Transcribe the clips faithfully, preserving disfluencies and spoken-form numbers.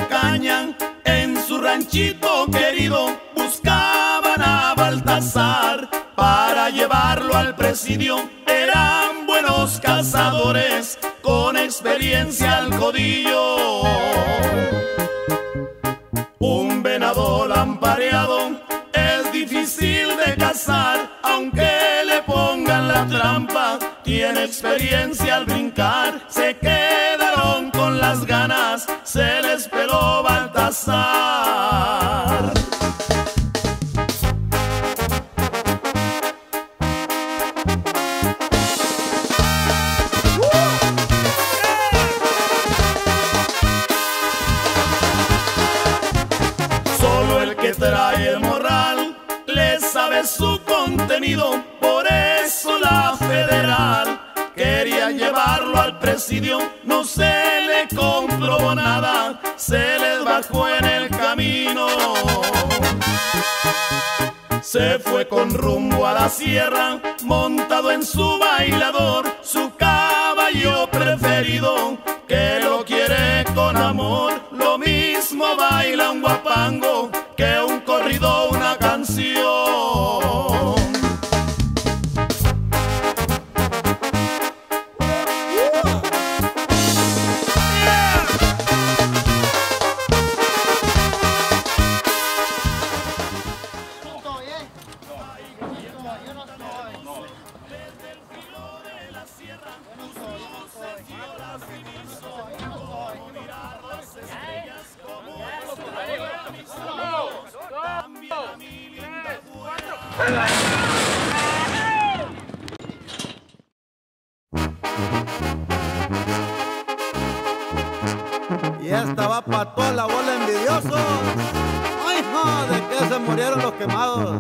caña, en su ranchito querido buscaban a Baltasar para llevarlo al presidio. Eran buenos cazadores con experiencia al codillo. Un venado lampareado es difícil de cazar, aunque le pongan la trampa, tiene experiencia al brincar. Se quedaron con las ganas, se les peló Baltasar. Solo el que trae el morral le sabe su contenido, por eso la federal quería llevarlo al presidio. No se le comprobó nada, se les bajó en el camino. Se fue con rumbo a la sierra, montado en su bailador, su caballo preferido, que lo quiere con amor. Lo mismo baila un guapango que un corrido, una canción. Y esta va para toda la bola de envidiosos. Ay, no, de que se murieron los quemados.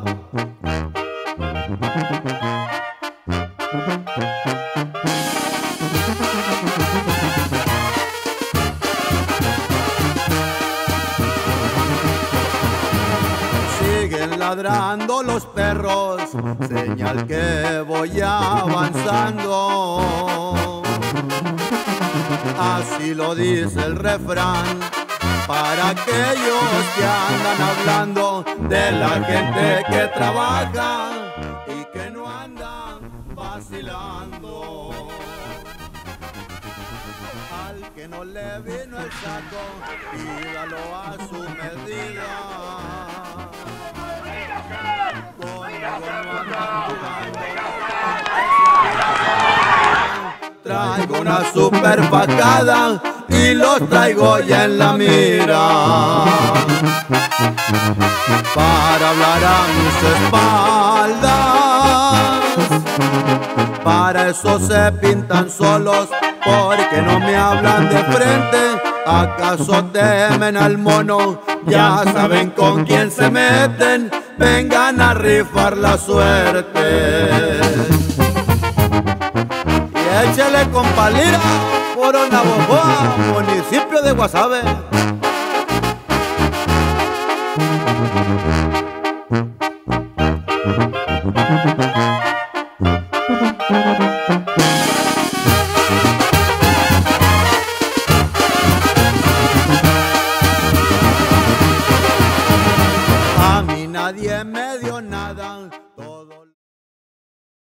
Siguen ladrando los perros, señal que voy avanzando. Así lo dice el refrán, para aquellos que andan hablando de la gente que trabaja y que no andan vacilando. Al que no le vino el saco, pídalo a su medida. Conmigo no andan jugando. Traigo una super facada y los traigo ya en la mira, para hablar a mis espaldas. Para eso se pintan solos, porque no me hablan de frente. ¿Acaso temen al mono? Ya saben con quién se meten. Vengan a rifar la suerte. Échale con palira por Navojoa, municipio de Guasave. A mí nadie me dio nada.